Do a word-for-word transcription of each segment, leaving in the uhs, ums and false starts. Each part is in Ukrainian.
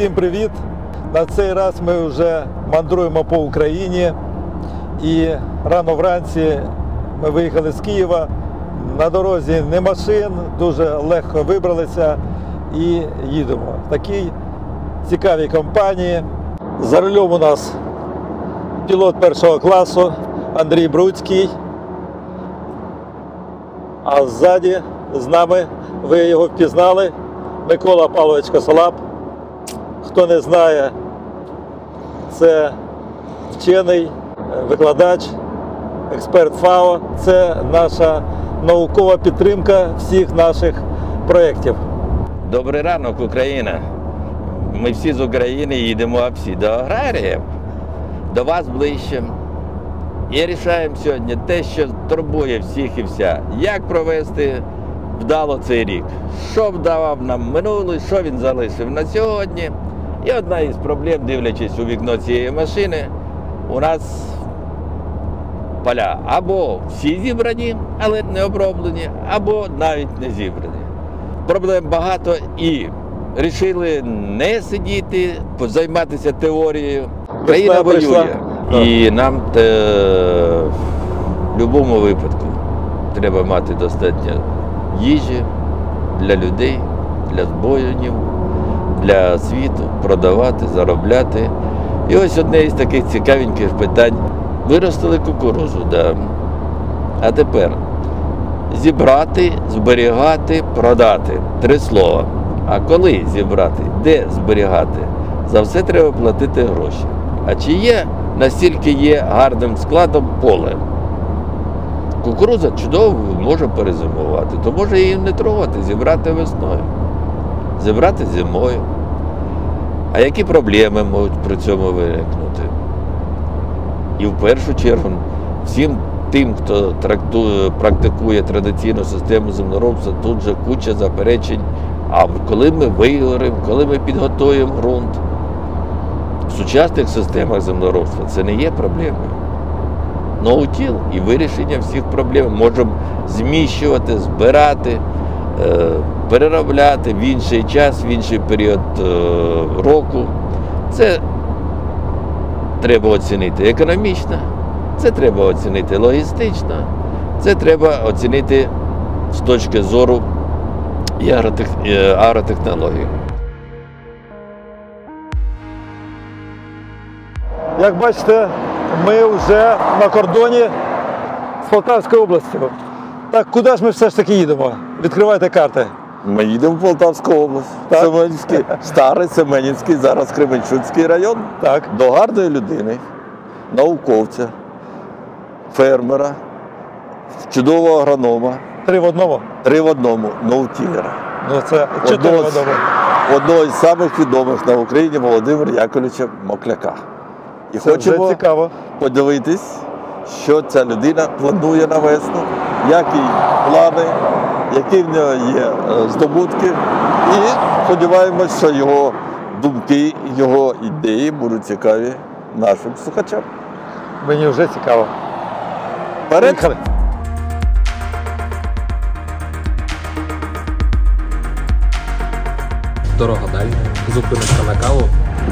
Всім привіт! На цей раз ми вже мандруємо по Україні і рано вранці ми виїхали з Києва. На дорозі не машин, дуже легко вибралися і їдемо. В такій цікавій компанії. За рулем у нас пілот першого класу Андрій Бруцький, а ззаді з нами, ви його впізнали, Микола Павлович Косолап. Хто не знає, це вчений, викладач, експерт ФАО. Це наша наукова підтримка всіх наших проєктів. Добрий ранок, Україна! Ми всі з України їдемо всі до аграріїв, до вас ближче. І рішаємо сьогодні те, що турбує всіх і вся. Як провести вдало цей рік. Що вдавав нам минулий, що він залишив на сьогодні. І одна із проблем, дивлячись у вікно цієї машини, у нас поля або всі зібрані, але не оброблені, або навіть не зібрані. Проблем багато і вирішили не сидіти, займатися теорією. Країна воює. І нам те, в будь-якому випадку треба мати достатньо їжі для людей, для збоїнів, для світу, продавати, заробляти. І ось одне із таких цікавеньких питань. Виростили кукурудзу, да. А тепер зібрати, зберігати, продати. Три слова. А коли зібрати, де зберігати? За все треба платити гроші. А чи є, настільки є гарним складом поле? Кукурудза чудово може перезимувати, то може її не трогати, зібрати весною, зібрати зимою. А які проблеми можуть при цьому виникнути? І в першу чергу всім тим, хто трактує, практикує традиційну систему землеробства, тут же куча заперечень. А коли ми виоримо, коли ми підготуємо ґрунт? В сучасних системах землеробства це не є проблемою. Ноутіл і вирішення всіх проблем можемо зміщувати, збирати, переробляти в інший час, в інший період року. Це треба оцінити економічно, це треба оцінити логістично, це треба оцінити з точки зору агротехнології. Як бачите, ми вже на кордоні з Полтавською областю. Так, куди ж ми все ж таки їдемо? Відкривайте карти. Ми їдемо в Полтавську область, Семенівський, старий Семенівський, зараз Кременчуцький район. Так. До гарної людини, науковця, фермера, чудового агронома. Три в одному? Три в одному, ноутілера. Ну це чотири в одному. Одного із самих відомих на Україні Володимира Яковлевича Мокляка. І це хочемо вже цікаво подивитись, що ця людина планує на весну, які плани, які в нього є здобутки. І сподіваємось, що його думки, його ідеї будуть цікаві нашим слухачам. Мені вже цікаво. Вперед! Поїхали. Дорога далі, зупиночка на каву.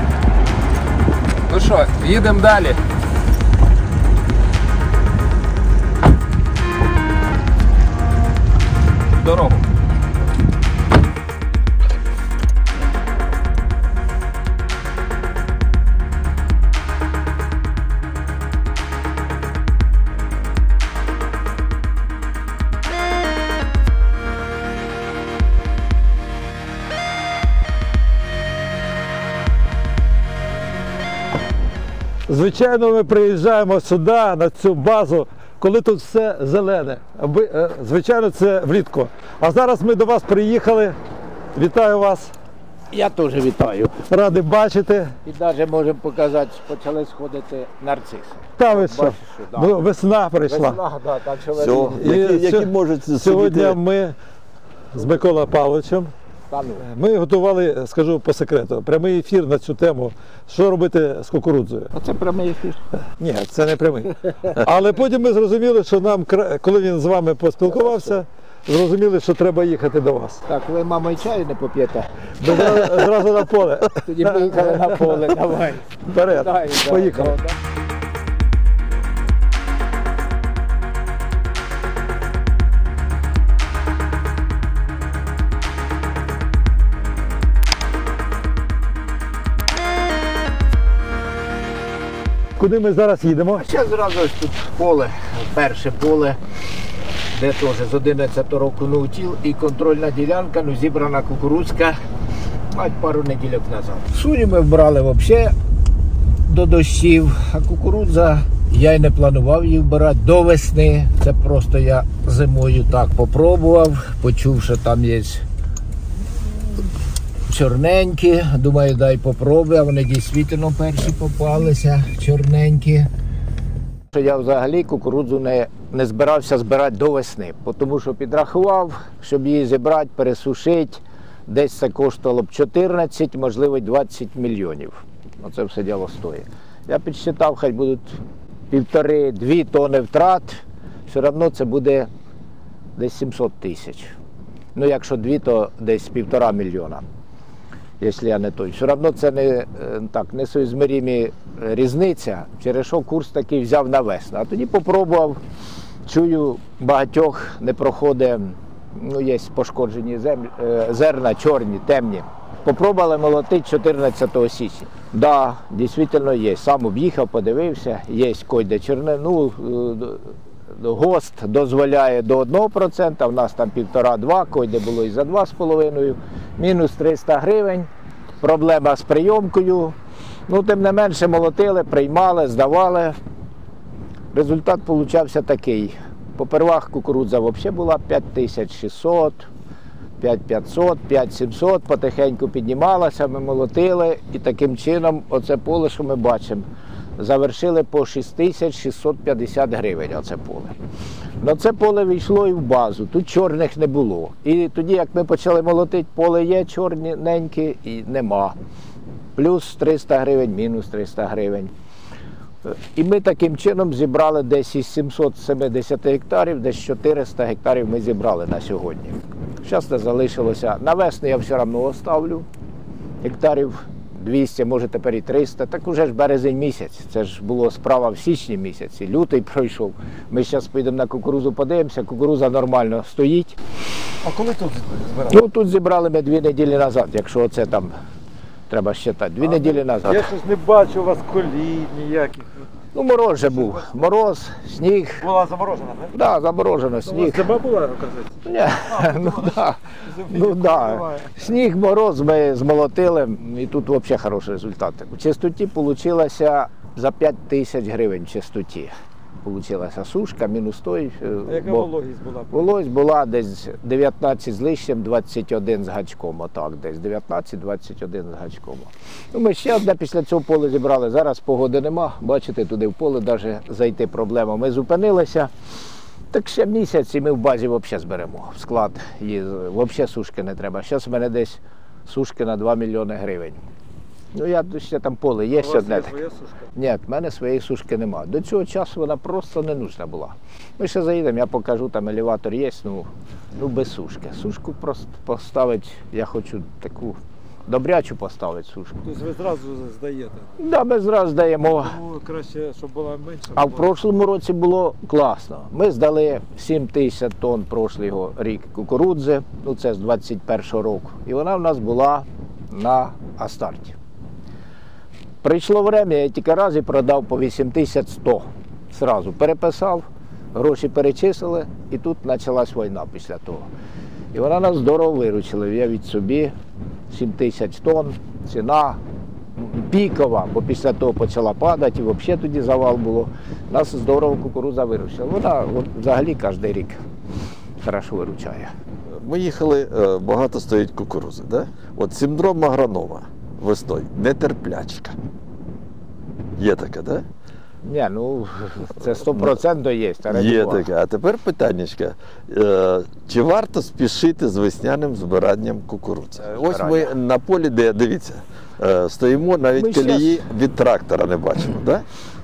Ну що, їдемо далі. Дорогу. Звичайно, ми приїжджаємо сюди, на цю базу, коли тут все зелене. Звичайно, це влітку. А зараз ми до вас приїхали. Вітаю вас. Я теж вітаю. Радий бачити. І навіть можемо показати, почали сходити нарциси. Та ви що? Бачиш, що, да. Ну, весна прийшла. Весна, да, так що Все. весна. І Які, які сьо- можуть Сьогодні сидіти- ми з Миколою Павловичем. Та ну. Ми готували, скажу по секрету, прямий ефір на цю тему, що робити з кукурудзою. Оце прямий ефір. Ні, це не прямий. Але потім ми зрозуміли, що нам, кра- коли він з вами поспілкувався, зрозуміли, що треба їхати до вас. Так, ви, мама, і чаю не поп'єте? Ми зразу, зразу на поле. Тоді поїхали на поле, давай. Вперед, Дай, дай, поїхали. дай. Куди ми зараз їдемо? Ще зразу ось тут поле, перше поле, де теж з одинадцятого року наутіл і контрольна ділянка, ну зібрана кукурудзка, мать пару неділь назад. Сурі ми вбрали взагалі до дощів, а кукурудза я й не планував її вбирати до весни. Це просто я зимою так попробував, почув, що там є чорненькі, думаю, дай попробую, а вони дійсно перші попалися, чорненькі. Я взагалі кукурудзу не, не збирався збирати до весни, тому що підрахував, щоб її зібрати, пересушити, десь це коштувало б чотирнадцять, можливо, двадцять мільйонів. Оце все діло стоїть. Я підсчитав, хай будуть півтори-дві тони втрат, все одно це буде десь сімсот тисяч. Ну, якщо дві, то десь півтора мільйона. Якщо я не той. Все одно це не, так, не соізмірімі різниця, через що курс такий взяв на весну. А тоді попробував, чую, багатьох не проходить, ну, є пошкоджені землі, зерна, чорні, темні. Попробували молотити чотирнадцятого січня. Так, да, дійсно є. Сам об'їхав, подивився, є койде чорне, ну, ГОСТ дозволяє до одного відсотка, в нас там півтора-два, койде було і за два з половиною, мінус триста гривень, проблема з прийомкою. Ну, тим не менше молотили, приймали, здавали. Результат получався такий. Попервах кукурудза взагалі була п'ять тисяч шістсот, п'ять тисяч п'ятсот, п'ять тисяч сімсот, потихеньку піднімалася, ми молотили і таким чином оце поле, що ми бачимо, завершили по шість тисяч шістсот п'ятдесят гривень оце поле. Но це поле війшло і в базу, тут чорних не було. І тоді, як ми почали молотити, поле є чорненьке і нема. Плюс триста гривень, мінус триста гривень. І ми таким чином зібрали десь із сімсот сімдесят гектарів, десь чотириста гектарів ми зібрали на сьогодні. Зараз не залишилося. На весну я все одно оставлю гектарів двісті, може тепер і триста. Так уже ж березень місяць. Це ж була справа в січні місяці. Лютий пройшов. Ми зараз підемо на кукурудзу, подивимося. Кукурудза нормально стоїть. А коли тут збирали? Ну тут зібрали ми дві неділі назад, якщо оце там треба считати. Дві а, неділі назад. Я щось не бачу у вас колій ніяких. Ну, мороз вже був. Мороз, сніг. Була заморожена, не? Так, да, заморожено, сніг. Зима була, оказується? Ні, ну так. Ну, да. Сніг, мороз ми змолотили, і тут взагалі хороші результати. У чистоті вийшло за п'ять тисяч гривень в чистоті. Получилася сушка, мінус той. А яка вологість була? Вологість була десь дев'ятнадцять з лишнім, двадцять один з гачком. Отак десь, дев'ятнадцять двадцять один з гачком. Ну, ми ще одне після цього поле зібрали. Зараз погоди нема. Бачите, туди в поле навіть зайти проблема. Ми зупинилися. Так ще місяць і ми в базі взагалі зберемо. В склад її взагалі сушки не треба. Зараз в мене десь сушки на два мільйони гривень. Ну, я ще там поле є, ще одне. У вас є своя сушка? Ні, в мене своєї сушки нема. До цього часу вона просто не нужна була. Ми ще заїдемо, я покажу, там елеватор є, ну, ну без сушки. Сушку просто поставити, я хочу таку добрячу поставити сушку. Тобто ви зразу здаєте? Так, да, ми зразу здаємо. Тому краще, щоб була менше. А в прошлому році було класно. Ми здали сім тисяч тонн прошлий рік кукурудзи, ну це з двадцять першого року. І вона в нас була на Астарті. Прийшло время, я тільки раз і продав по вісім тисяч сто. Зразу переписав, гроші перечислили, і тут почалась війна після того. І вона нас здорово виручила. Я від собі сім тисяч тонн, ціна пікова, бо після того почала падати, і взагалі тоді завал було. Нас здорово кукурудза виручила. Вона от, взагалі кожен рік хорошо виручає. Ми їхали, багато стоїть кукурудзи, да? От синдром Агронова весною, нетерплячка. Є таке, да? Ні, ну це сто відсотків є. Є таке. А тепер питаннячка. Чи варто спішити з весняним збиранням кукурудзи? Ось ми на полі, де, дивіться, стоїмо, навіть Ми колії щас... від трактора не бачимо, да?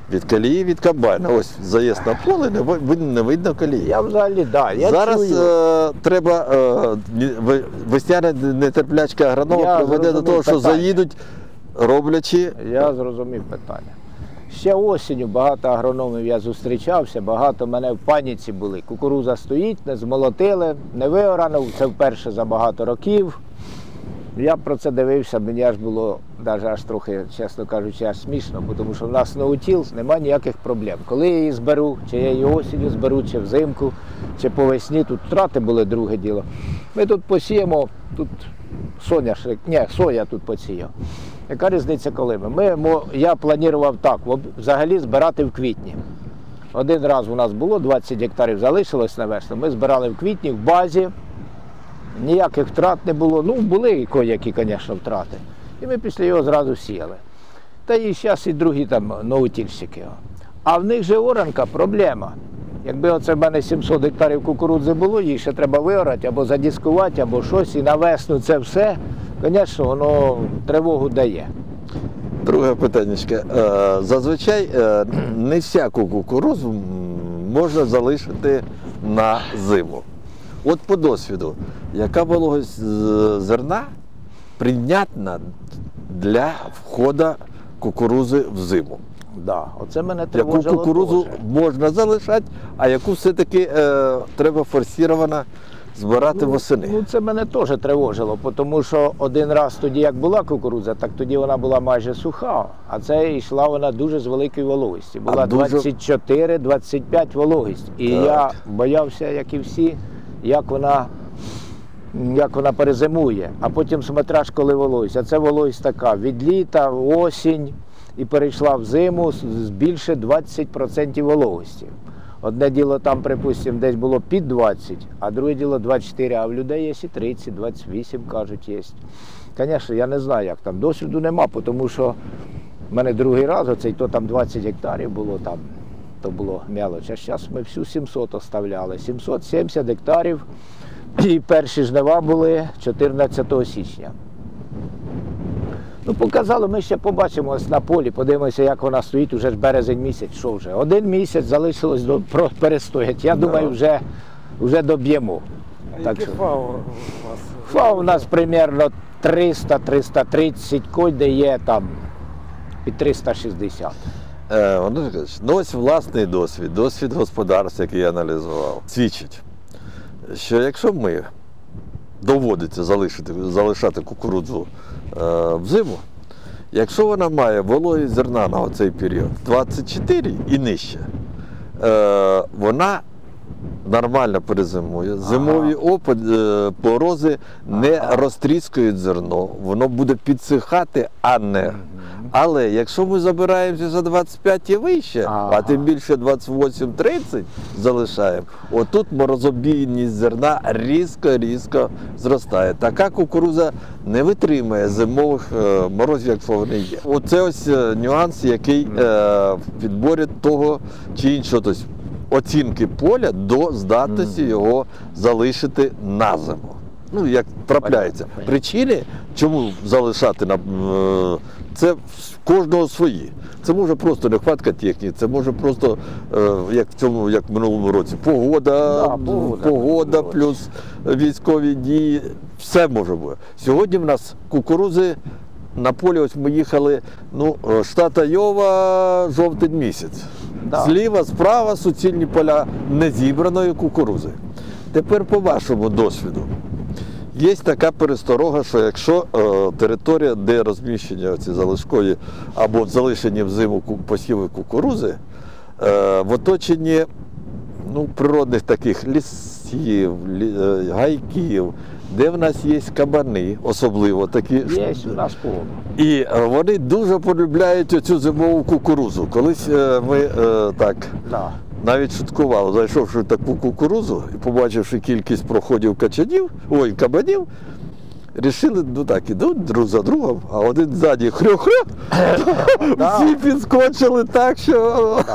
Від колії, від комбайна. Ось заїзд на поле, не, ви- не видно колії. Я взагалі, да, я Зараз чую. е, треба, е, ні- ви- весняна нетерплячка агронома Я приведе до зрозумів того, що питання. заїдуть, роблячи. Я зрозумів питання. Ще осінню багато агрономів я зустрічався, багато мене в паніці були. Кукурудза стоїть, не змолотили, не виорано, це вперше за багато років. Я про це дивився, мені аж було навіть аж трохи, чесно кажучи, аж смішно, бо тому що в нас ноутіл немає ніяких проблем. Коли я її зберу, чи я її осінню зберу, чи взимку, чи по весні, тут втрати були друге діло. Ми тут посіємо, тут соняшник, ні, соя тут посіяв. Яка різниця, коли ми? ми мо- я планував так, в- взагалі збирати в квітні. Один раз у нас було, двадцять гектарів залишилось на весну, ми збирали в квітні в базі, ніяких втрат не було. Ну, були які, звісно, втрати. І ми після його зразу сіяли. Та і зараз і другі там ноутільщики. А в них же оранка проблема. Якби оце в мене сімсот гектарів кукурудзи було, її ще треба виорати або задіскувати, або щось, і на весну це все, звісно, воно тривогу дає. Друге питання. Зазвичай е, не всяку кукурудзу м, можна залишити на зиму. От по досвіду, яка вологість е, зерна прийнятна для входу кукурудзи в зиму? Да, оце мене Яку тривожило кукурудзу теж. можна залишати, а яку все-таки е, треба форсировано збирати восени? Ну, це мене теж тривожило, тому що один раз тоді, як була кукурудза, так тоді вона була майже суха, а це йшла вона дуже з великої вологості. Була А дуже- двадцять чотири - двадцять п'ять вологість. І Так. я боявся, як і всі, як вона, як вона перезимує. А потім смотряш, коли вологість. А це вологість така від літа, в осінь і перейшла в зиму з з більше двадцять відсотків вологості. Одне діло там, припустимо, десь було під двадцять, а друге діло двадцять чотири, а в людей є і тридцять, двадцять вісім, кажуть, є. Звісно, я не знаю, як там, досвіду нема, тому що в мене другий раз, оцей, то там двадцять гектарів було там, то було мелоч, а зараз ми всю сімсот оставляли, сімсот сімдесят гектарів, і перші жнива були чотирнадцятого січня. Ну, показало, ми ще побачимо ось на полі, подивимося, як вона стоїть, уже ж березень місяць, що вже. Один місяць залишилось до про- перестоять. Я думаю, вже, вже доб'ємо. Так що, ФАО у вас? ФАО у нас примерно триста - триста тридцять, де є там під триста шістдесят. Е, Володимир Миколаївич, ну ось власний досвід, досвід господарства, який я аналізував, свідчить, що якщо ми доводиться залишити, залишати кукурудзу е, взиму, якщо вона має вологість зерна на оцей період двадцять чотири і нижче, е, вона нормально перезимує. Зимові опад, е, порози не розтріскують зерно, воно буде підсихати, а не. Але якщо ми забираємося за двадцять п'ять і вище, Ага. а тим більше двадцять вісім - тридцять залишаємо, отут морозобійність зерна різко-різко зростає. Така кукурудза не витримує зимових е, морозів, якщо вони є. Оце ось е, нюанс, який е, в підборі того чи іншого, тобто оцінки поля до здатності його залишити на зиму. Ну, як трапляється. Понятно. Причини, чому залишати на е, це в кожного свої. Це може просто нехватка техніки, це може просто, е, як в цьому, як в минулому році, погода, Да, погода, погода погода. плюс військові дії, все може бути. Сьогодні в нас кукурудзи на полі, ось ми їхали, ну, штат Айова, жовтень місяць. Да. Зліва, справа суцільні поля незібраної кукурудзи. Тепер по вашому досвіду. Є така пересторога, що якщо е, територія, де розміщені оці залишкові або залишені взиму ку- посіви кукурудзи, е, в оточенні ну, природних таких лісів, лі, е, гайків, де в нас є кабани, особливо такі. Є у нас повно. І е, вони дуже полюбляють оцю зимову кукурудзу. Колись е, ми е, так Да. навіть шуткували, зайшовши в таку кукурудзу і побачивши кількість проходів качанів, ой, кабанів, рішили, ну так, ідуть друг за другом, а один ззаді хрю-хрю, всі підскочили так, що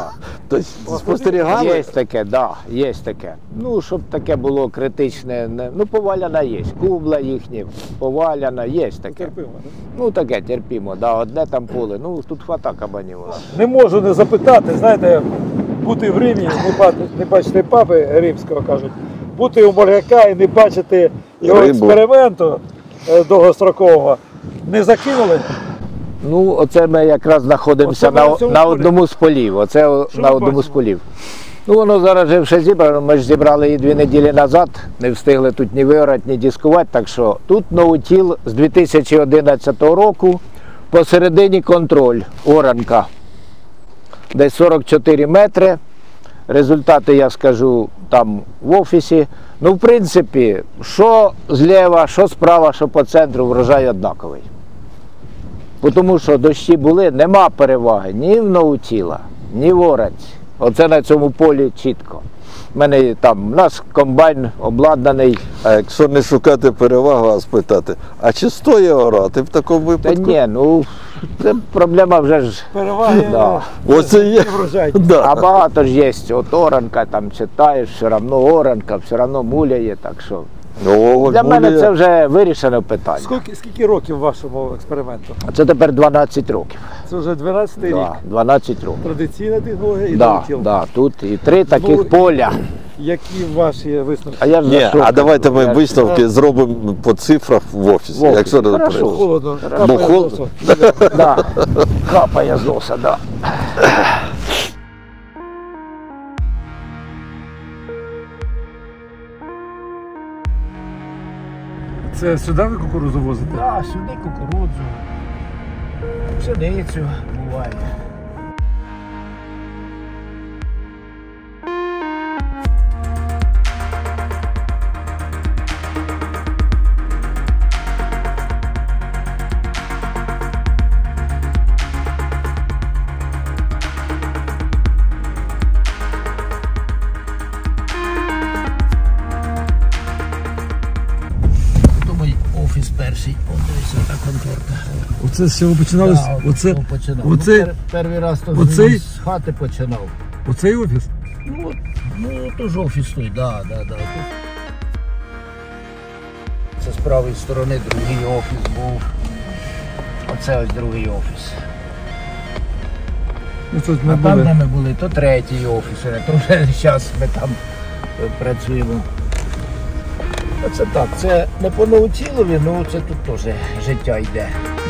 Тобто спостерігали? Є таке, да, є таке. Ну, щоб таке було критичне, не- ну, поваляна є. Кубла їхні, поваляна, є таке. Терпимо, да? Ну, таке терпімо, да, одне там поле. Ну, тут хвата кабанів. Не можу не запитати, знаєте, бути в Римі, не бачити, не бачити папи римського, кажуть, бути у моряка і не бачити його Рибу. експерименту е, довгострокового. Не закинули? Ну, оце ми якраз знаходимося Оце ми на, на цьому на полі. одному з полів. Оце о- Що на ми одному з бачимо? полів. Ну, воно зараз вже все зібрано. Ми ж зібрали її дві неділі назад. Не встигли тут ні виорати, ні дискувати. Так що тут ноутіл з дві тисячі одинадцятого року. Посередині контроль, оранка. Десь сорок чотири метри. Результати я скажу там в офісі. Ну, в принципі, що зліва, що справа, що по центру, врожай однаковий. Бо Тому що дощі були, нема переваги ні в ноутіла, ні в оранці. Оце на цьому полі чітко. У мене там, у нас комбайн обладнаний. А якщо не шукати перевагу, а спитати, а чи стоїть орати в такому Та випадку? ні, ну це проблема вже ж. Переваги Да. Оце є. врожай. Да. А багато ж є, от оранка там читаєш, все одно оранка, все одно муляє, так що. О, Для мене буде- це вже вирішене питання. Скільки, скільки років вашому експерименту? Це тепер дванадцять років. Це вже дванадцятий Да, рік. дванадцять років. Традиційна технологія і Да, ноутіл. да, тут і три таких Ну, поля. Які ваші висновки? А я ж Ні, за що а давайте кажу? ми Я ж- висновки зробимо по цифрах в офісі. В офісі. Якщо не Хорошо. заперечуєте. Холодно. Бо хол- Да, капає з носа, да. Це сюди ви кукурудзу возите? Да, сюди кукурудзу, пшеницю буває. Ото мій офіс перший, он дивися, та конторка. Оце з чого починали? Да, от Оце, цього починав. оце- Ну, пер- перший раз то оцей- з хати починав. оцей офіс? Ну, от, ну то ж офіс той, да, да, да. Тут. Це з правої сторони другий офіс був. Оце ось другий офіс. Ну, тут А ми там, були. де ми були, то третій офіс, а то вже зараз ми там е, працюємо. Оце так, це не по ноутілові, ну це тут теж життя йде.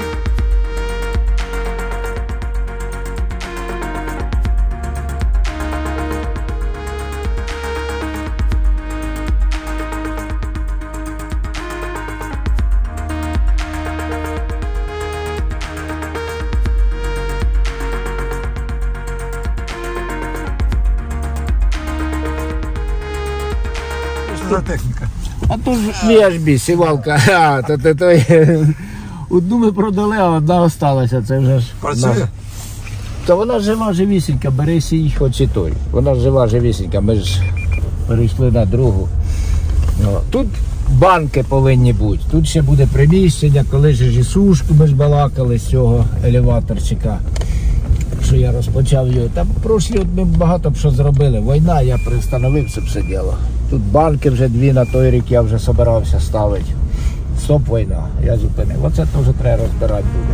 Що за техніка? А то ж мій аж бі, сівалка. А, то, то, то, одну ми продали, а одна осталася. Це вже ж. Працює? Та вона жива, живісінька, бери сій, хоч і той. Вона жива, живісінька, ми ж перейшли на другу. О, тут банки повинні бути. Тут ще буде приміщення, коли ж і сушку ми ж балакали з цього елеваторчика. Що я розпочав його. Там прошлі от ми багато б що зробили. Війна, я пристановив це все діло. Тут банки вже дві на той рік я вже собирався ставити. Стоп, війна, я зупинив. Оце теж треба розбирати буде.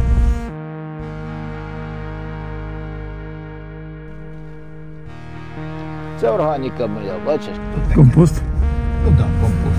Це органіка моя, бачиш? Тут таке. Компост? Ну так, компост.